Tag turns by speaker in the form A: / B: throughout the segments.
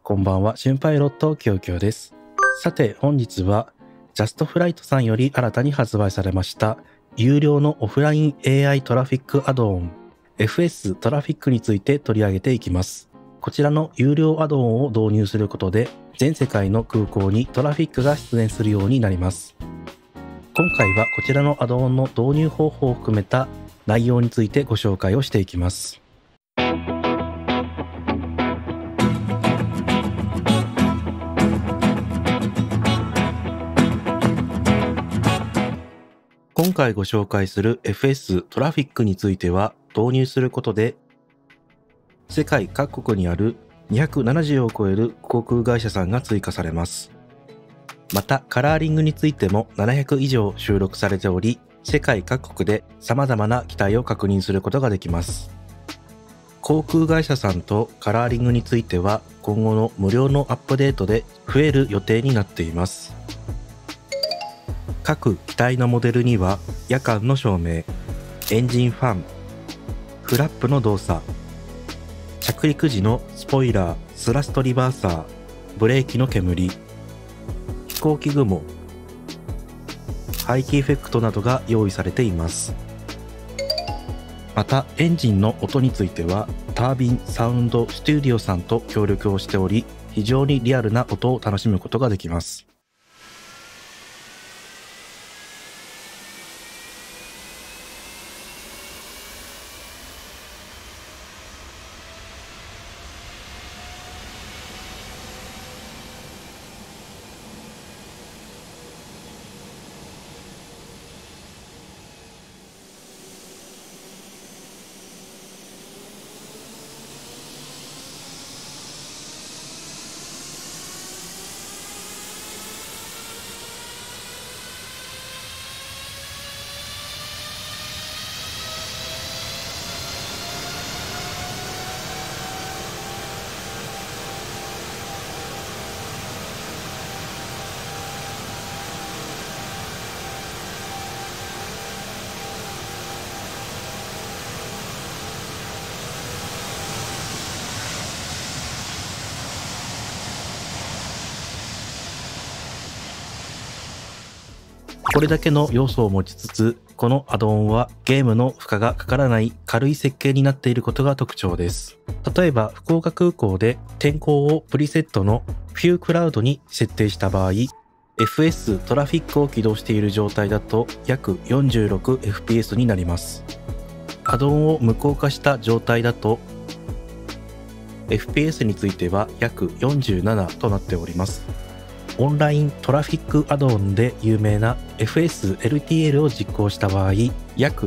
A: こんばんは、シュンパイロットきょうきょうです。さて、本日はジャストフライトさんより新たに発売されました有料のオフライン AI トラフィックアドオン FS トラフィックについて取り上げていきます。こちらの有料アドオンを導入することで全世界の空港にトラフィックが出現するようになります。今回はこちらのアドオンの導入方法を含めた内容についてご紹介をしていきます。今回ご紹介する FS トラフィックについては導入することで世界各国にある270を超える航空会社さんが追加されます。またカラーリングについても700以上収録されており、世界各国で様々な機体を確認することができます。航空会社さんとカラーリングについては今後の無料のアップデートで増える予定になっています。各機体のモデルには夜間の照明、エンジンファン、フラップの動作、着陸時のスポイラー、スラストリバーサー、ブレーキの煙、飛行機雲、排気エフェクトなどが用意されています。またエンジンの音についてはタービンサウンドスタジオさんと協力をしており、非常にリアルな音を楽しむことができます。これだけの要素を持ちつつ、このアドオンはゲームの負荷がかからない軽い設計になっていることが特徴です。例えば福岡空港で天候をプリセットのフュークラウドに設定した場合、FS トラフィックを起動している状態だと約 46fps になります。アドオンを無効化した状態だと FPS については約47となっております。オンライントラフィックアドオンで有名な FS-LTL を実行した場合、約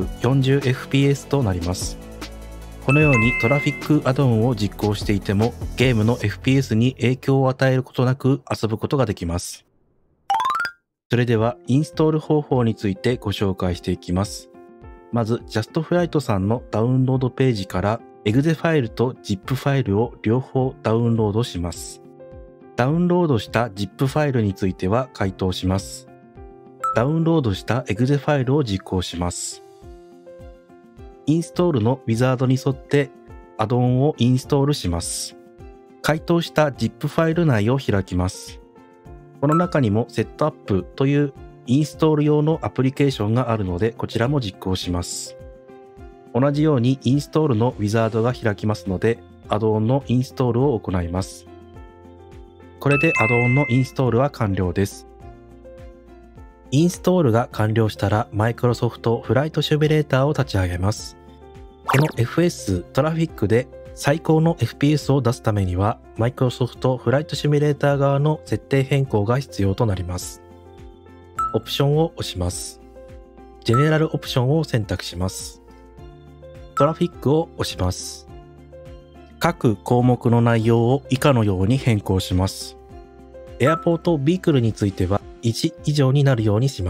A: 40fps となります。このようにトラフィックアドオンを実行していてもゲームの FPS に影響を与えることなく遊ぶことができます。それではインストール方法についてご紹介していきます。まずジャストフライトさんのダウンロードページからexe ファイルと ZIP ファイルを両方ダウンロードします。ダウンロードした ZIP ファイルについては回答します。ダウンロードした exe ファイルを実行します。インストールのウィザードに沿ってアドオンをインストールします。回答した ZIP ファイル内を開きます。この中にもセットアップというインストール用のアプリケーションがあるのでこちらも実行します。同じようにインストールのウィザードが開きますのでアドオンのインストールを行います。これでアドオンのインストールは完了です。インストールが完了したらマイクロソフトフライトシミュレーターを立ち上げます。この FS トラフィックで最高の FPS を出すためにはマイクロソフトフライトシミュレーター側の設定変更が必要となります。オプションを押します。ジェネラルオプションを選択します。トラフィックを押します。各項目の内容を以下のように変更します。エアポートビークルについては1以上になるようにします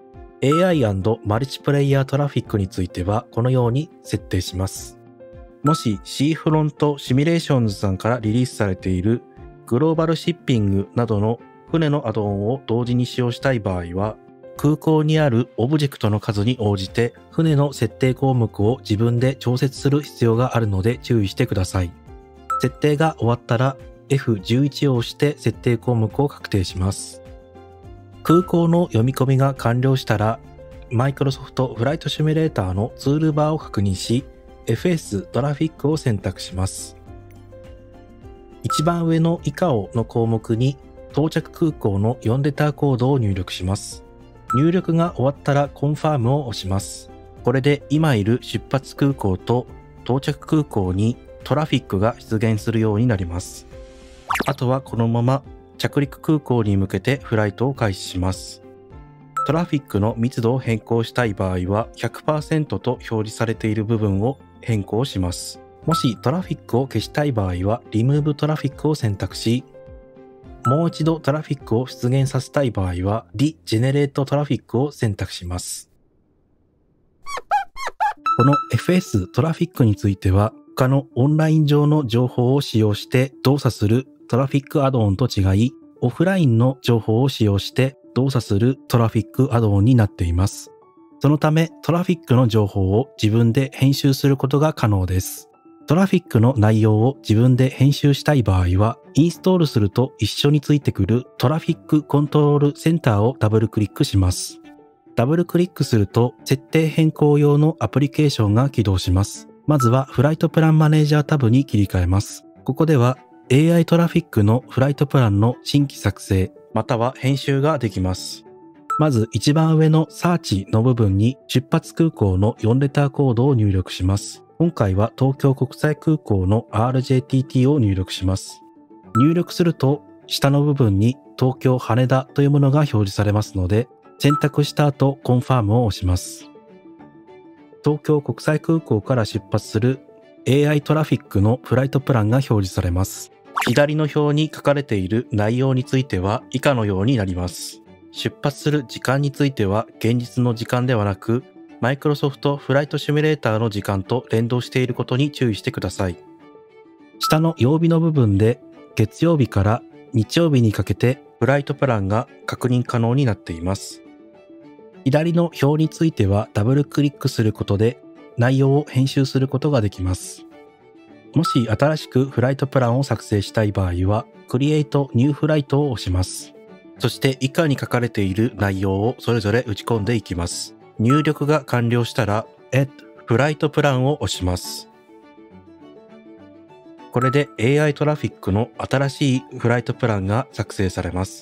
A: 。AI& マルチプレイヤートラフィックについてはこのように設定します。もしシーフロントシミュレーションズさんからリリースされているグローバルシッピングなどの船のアドオンを同時に使用したい場合は、空港にあるオブジェクトの数に応じて船の設定項目を自分で調節する必要があるので注意してください。設定が終わったら F11 を押して設定項目を確定します。空港の読み込みが完了したら、Microsoft Flight Simulator のツールバーを確認し、FS トラフィックを選択します。一番上の以下をの項目に到着空港の4レターコードを入力します。入力が終わったらコンファームを押します。これで今いる出発空港と到着空港にトラフィックが出現するようになります。あとはこのまま着陸空港に向けてフライトを開始します。トラフィックの密度を変更したい場合は 100% と表示されている部分を変更します。もしトラフィックを消したい場合は Remove トラフィックを選択し、もう一度トラフィックを出現させたい場合は Regenerate トラフィックを選択します。この FS トラフィックについては他のオンライン上の情報を使用して動作するトラフィックアドオンと違い、オフラインの情報を使用して動作するトラフィックアドオンになっています。そのためトラフィックの情報を自分で編集することが可能です。トラフィックの内容を自分で編集したい場合は、インストールすると一緒についてくるトラフィックコントロールセンターをダブルクリックします。ダブルクリックすると設定変更用のアプリケーションが起動します。まずはフライトプランマネージャータブに切り替えます。ここでは AI トラフィックのフライトプランの新規作成または編集ができます。まず一番上のサーチの部分に出発空港の4レターコードを入力します。今回は東京国際空港の RJTT を入力します。入力すると下の部分に東京羽田というものが表示されますので、選択した後コンファームを押します。東京国際空港から出発する AI トラフィックのフライトプランが表示されます。左の表に書かれている内容については以下のようになります。出発する時間については現実の時間ではなく、Microsoft Flight Simulator の時間と連動していることに注意してください。下の曜日の部分で月曜日から日曜日にかけてフライトプランが確認可能になっています。左の表についてはダブルクリックすることで内容を編集することができます。もし新しくフライトプランを作成したい場合は Create New Flight を押します。そして以下に書かれている内容をそれぞれ打ち込んでいきます。入力が完了したら Add フライトプランを押します。これで AI トラフィックの新しいフライトプランが作成されます。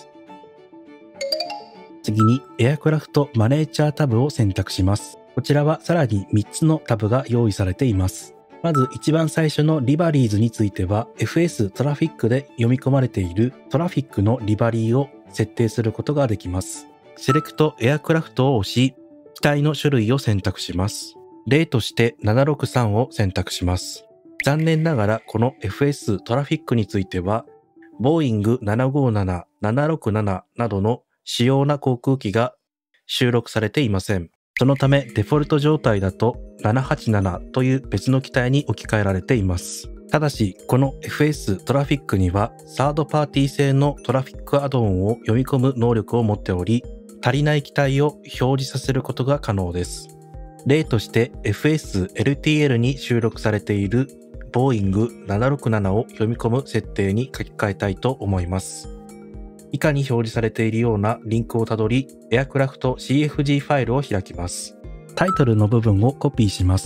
A: 次にエアクラフトマネージャータブを選択します。こちらはさらに3つのタブが用意されています。まず一番最初のリバリーズについては FS トラフィックで読み込まれているトラフィックのリバリーを設定することができます。セレクトエアクラフトを押し、機体の種類を選択します。例として763を選択します。残念ながらこの FS トラフィックについては、ボーイング757、767などの主要な航空機が収録されていません。そのためデフォルト状態だと787という別の機体に置き換えられています。ただし、この FS トラフィックにはサードパーティー製のトラフィックアドオンを読み込む能力を持っており、足りない機体を表示させることが可能です。例として FS LTL に収録されているボーイング767を読み込む設定に書き換えたいと思います。以下に表示されているようなリンクをたどり、エアクラフト CFG ファイルを開きます。タイトルの部分をコピーします。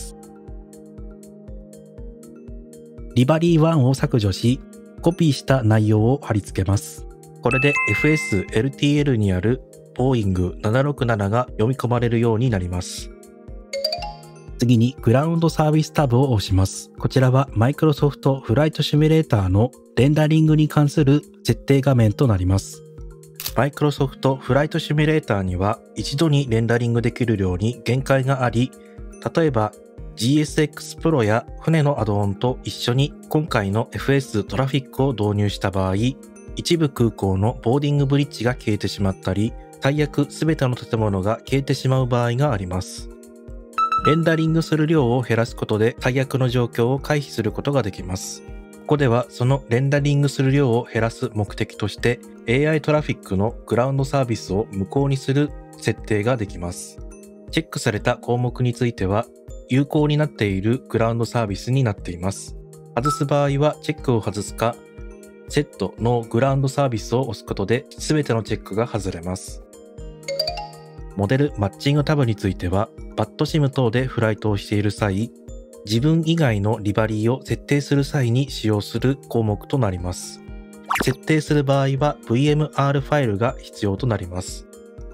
A: リバリー1を削除し、コピーした内容を貼り付けます。これで FS LTL にあるボーイング767が読み込まれるようになります。次にグラウンドサービスタブを押します。こちらは Microsoft Flight Simulator のレンダリングに関する設定画面となります。Microsoft Flight Simulator には一度にレンダリングできる量に限界があり、例えば GSX Pro や船のアドオンと一緒に今回の FS トラフィックを導入した場合、一部空港のボーディングブリッジが消えてしまったり、最悪全ての建物が消えてしまう場合があります。レンダリングする量を減らすことで最悪の状況を回避することができます。ここではそのレンダリングする量を減らす目的として AI トラフィックのグラウンドサービスを無効にする設定ができます。チェックされた項目については有効になっているグラウンドサービスになっています。外す場合はチェックを外すか、 セットのグラウンドサービスを押すことで全てのチェックが外れます。モデルマッチングタブについては、バッドシム等でフライトをしている際、自分以外のリバリーを設定する際に使用する項目となります。設定する場合は VMR ファイルが必要となります。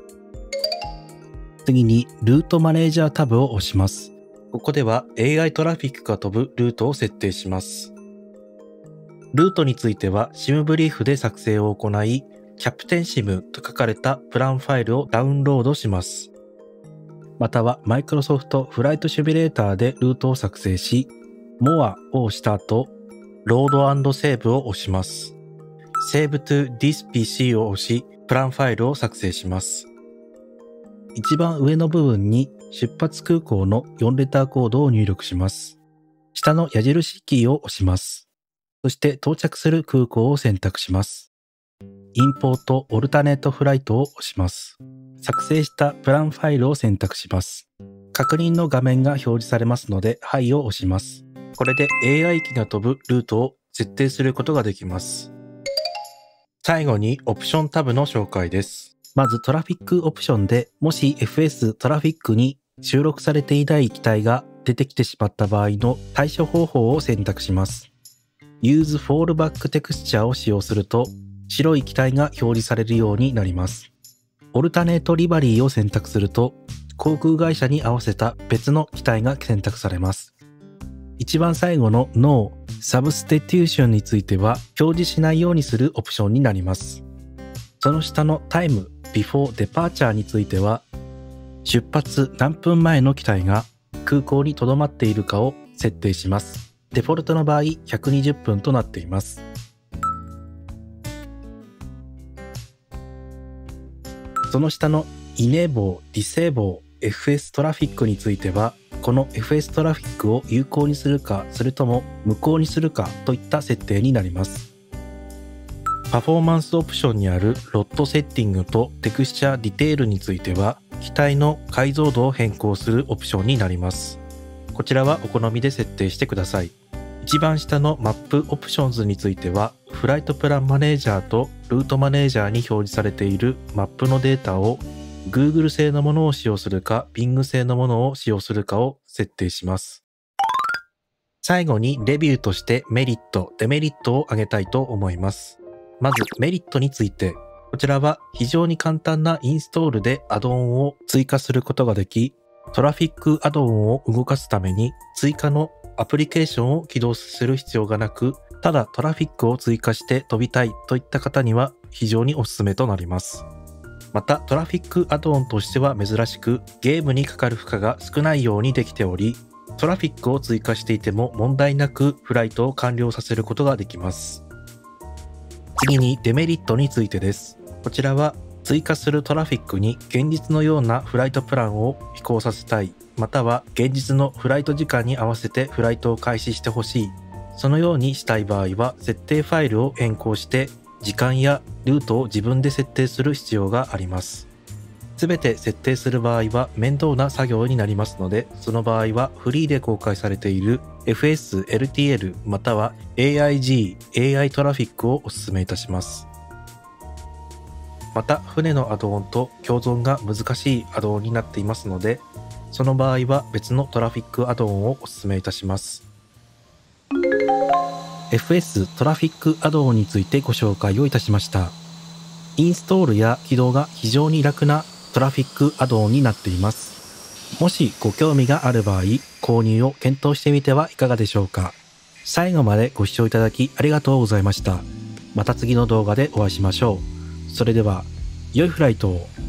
A: 次にルートマネージャータブを押します。ここでは AI トラフィックが飛ぶルートを設定します。ルートについては SIM ブリーフで作成を行い、キャプテン SIM と書かれたプランファイルをダウンロードします。または Microsoft フライトシミュレーターでルートを作成し、More を押した後、Load & Save を押します。Save to this PC を押し、プランファイルを作成します。一番上の部分に出発空港の4レターコードを入力します。下の矢印キーを押します。そして到着する空港を選択します。インポートオルタネートフライトを押します。作成したプランファイルを選択します。確認の画面が表示されますので、はいを押します。これで AI 機が飛ぶルートを設定することができます。最後にオプションタブの紹介です。まずトラフィックオプションで、もし FS トラフィックに収録されていない機体が出てきてしまった場合の対処方法を選択します。Use Fallback Texture を使用すると、白い機体が表示されるようになります。オルタネートリバリーを選択すると、航空会社に合わせた別の機体が選択されます。一番最後の No Substitution については表示しないようにするオプションになります。その下の Time Before Departure については、出発何分前の機体が空港に留まっているかを設定します。デフォルトの場合120分となっています。その下の Enable Disable FS トラフィックについては、この FS トラフィックを有効にするか、それとも無効にするかといった設定になります。パフォーマンスオプションにあるロットセッティングとテクスチャーディテールについては、機体の解像度を変更するオプションになります。こちらはお好みで設定してください。一番下のマップオプションズについては、フライトプランマネージャーとルートマネージャーに表示されているマップのデータを Google 製のものを使用するか Bing 製のものを使用するかを設定します。最後にレビューとしてメリット、デメリットを挙げたいと思います。まずメリットについて、こちらは非常に簡単なインストールでアドオンを追加することができ、トラフィックアドオンを動かすために追加のアプリケーションを起動する必要がなく、ただトラフィックを追加して飛びたいといった方には非常におすすめとなります。またトラフィックアドオンとしては珍しく、ゲームにかかる負荷が少ないようにできており、トラフィックを追加していても問題なくフライトを完了させることができます。次にデメリットについてです。こちらは追加するトラフィックに現実のようなフライトプランを飛行させたい、または現実のフライト時間に合わせてフライトを開始してほしい、そのようにしたい場合は設定ファイルを変更して時間やルートを自分で設定する必要があります。すべて設定する場合は面倒な作業になりますので、その場合はフリーで公開されている FS LTL または AIG AI トラフィックをお勧めいたします。また船のアドオンと共存が難しいアドオンになっていますので、その場合は別のトラフィックアドオンをお勧めいたします。FS トラフィックアドオンについてご紹介をいたしました。インストールや起動が非常に楽なトラフィックアドオンになっています。もしご興味がある場合、購入を検討してみてはいかがでしょうか。最後までご視聴いただきありがとうございました。また次の動画でお会いしましょう。それでは、良いフライトを。